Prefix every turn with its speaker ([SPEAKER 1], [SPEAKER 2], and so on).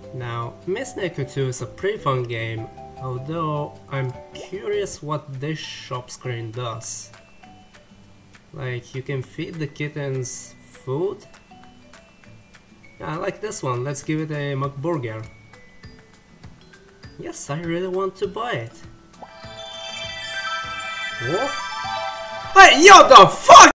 [SPEAKER 1] Now, Miss Neko 2 is a pretty fun game, although I'm curious what this shop screen does. Like, you can feed the kittens food? Yeah, I like this one, let's give it a McBurger. Yes, I really want to buy it. What? Hey, yo, the fuck?